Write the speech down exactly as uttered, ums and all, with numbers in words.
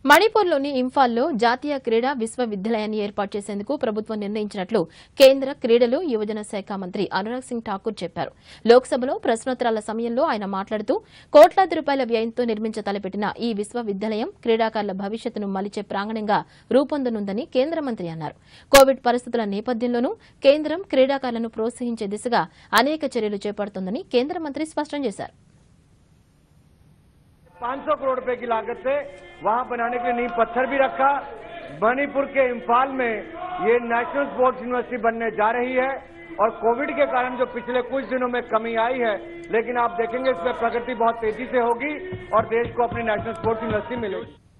మణిపూర్లోని ఇంఫాల్లో జాతీయ క్రీడా విశ్వవిద్యాలయాన్ని ఏర్పాటు చేసేందుకు ప్రభుత్వం నిర్ణయించినట్లు కేంద్ర క్రీడలు యువజన శాఖ మంత్రి అనురాగ్ సింగ్ ఠాకూర్ చెప్పారు. లోక్సభలో ప్రశ్నోత్తరాల సమయంలో ఆయన మాట్లాడుతూ కోట్లాది రూపాయల వ్యయంతో నిర్మించ తలపెట్టిన ఈ విశ్వవిద్యాలయం క్రీడాకారుల భవిష్యత్తును మలిచే ప్రాంగణంగా రూపొందనుందని కేంద్ర మంత్రి అన్నారు. కోవిడ్ పరిస్థితుల నేపథ్యంలోనూ కేంద్రం క్రీడాకారులను ప్రోత్సహించే దిశగా అనేక చర్యలు చేపడుతోందని కేంద్ర మంత్రి స్పష్టం చేశారు. पाँच सौ करोड़ रुपए की लागत से वहां बनाने के लिए नींव पत्थर भी रखा। मणिपुर के इम्फाल में ये नेशनल स्पोर्ट्स यूनिवर्सिटी बनने जा रही है और कोविड के कारण जो पिछले कुछ दिनों में कमी आई है, लेकिन आप देखेंगे इसमें प्रगति बहुत तेजी से होगी और देश को अपनी नेशनल स्पोर्ट्स यूनिवर्सिटी मिलेगी।